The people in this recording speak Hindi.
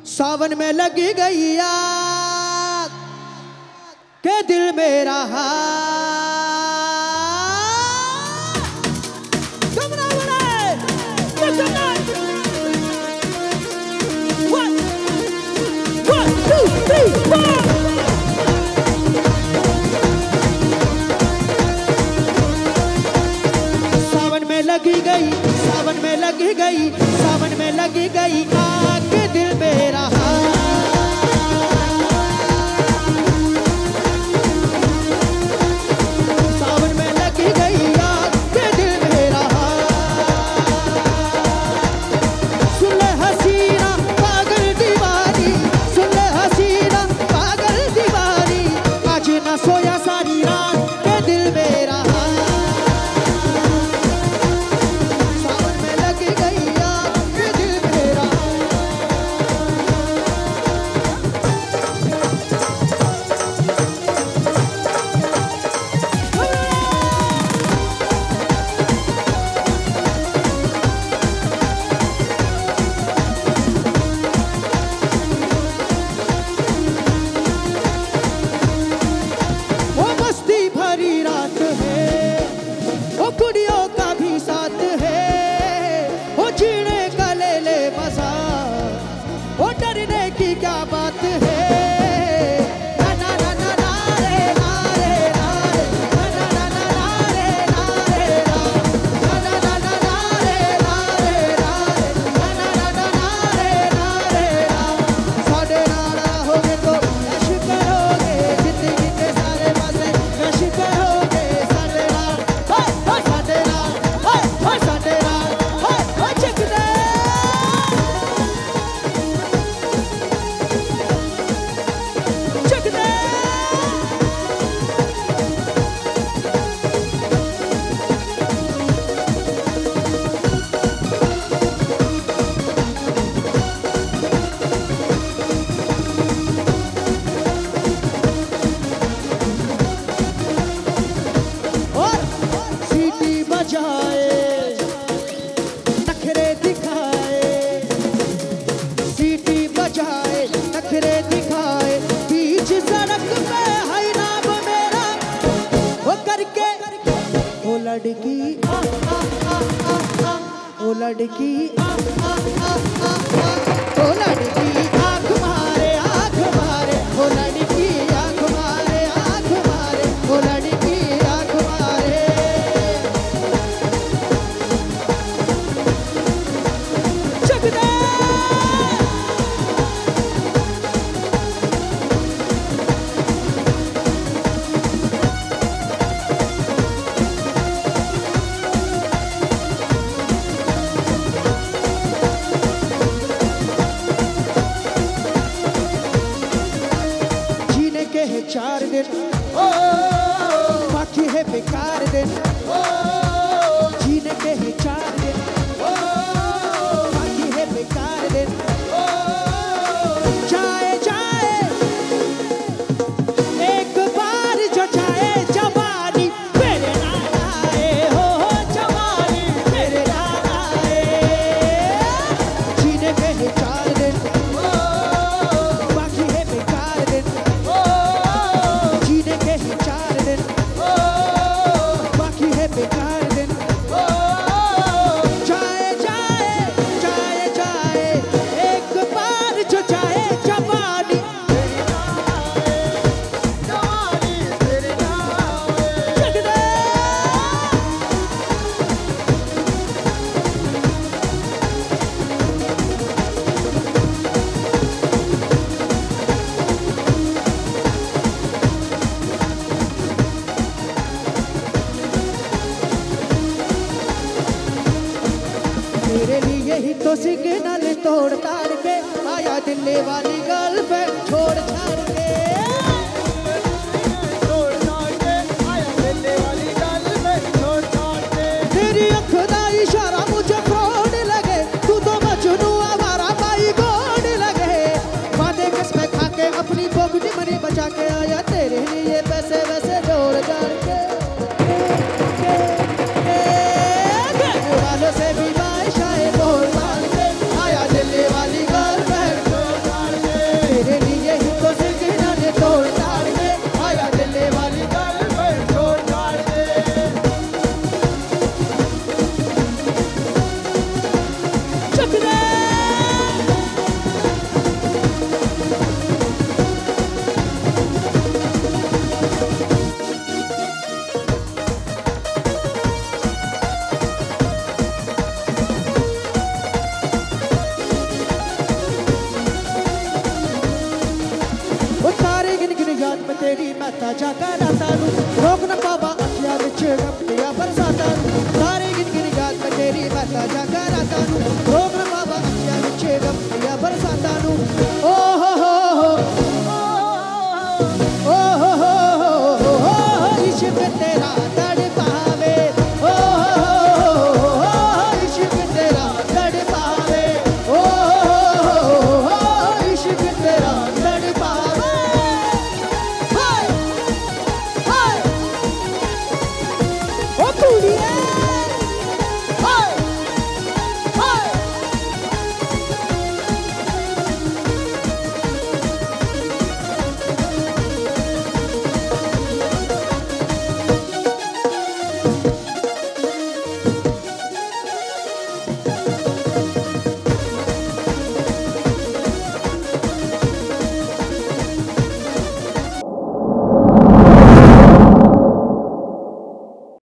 सावन में लगी गई आग के दिल मेरा सावन में लगी गई, सावन में लगी गई, सावन में लगी गई आग के दिल मेरा सावन में लगी गई आग के दिल मेरा सुन ले हसीना पागल दीवानी, सुन ले हसीना पागल दीवानी, आज ना सोया सारी रात के दिल मेरा अपनी पोगटी मरी बचा के आया तेरे लिए पैसे वैसे जोड़ जाड़ के वालों से भी बारिश आए बोल मार के आया दिल्ली वाली गर्लफ्रेंड माता जगराता नू रोक न पावा अखियां विच गप्पियां बरसाता नू सारे गिन गिन याद तेरी माता जगराता नू रोक न पावा अखियां विच गप्पियां बरसाता